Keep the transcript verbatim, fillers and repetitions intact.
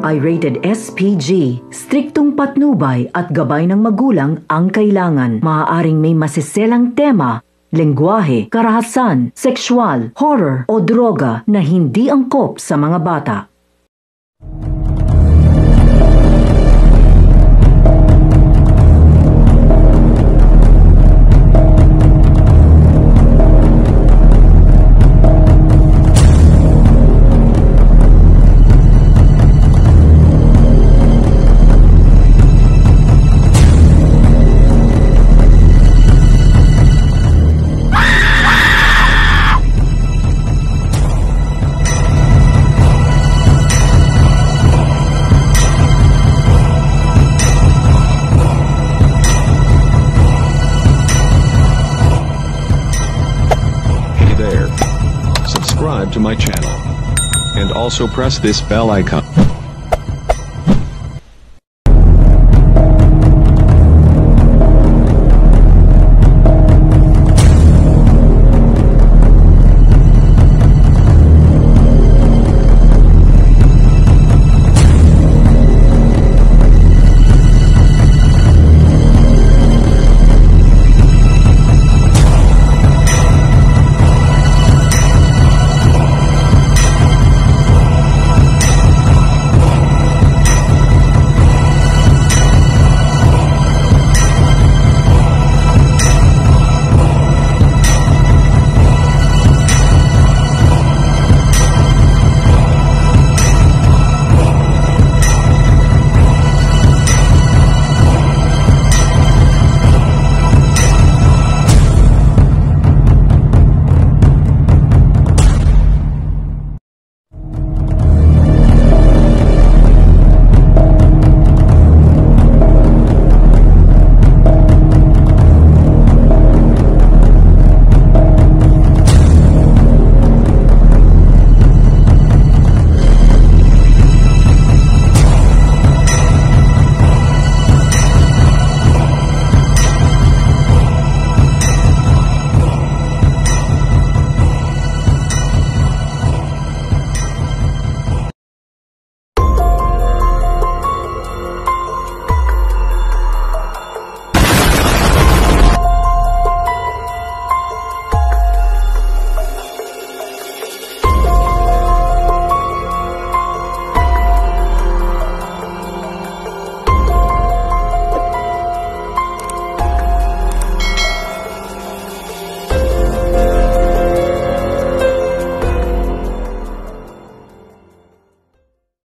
ay rated S P G. Striktong patnubay at gabay ng magulang ang kailangan. Maaaring may masiselang tema, lengguwahe, karahasan, sexual, horror o droga na hindi angkop sa mga bata. Subscribe to my channel and also press this bell icon.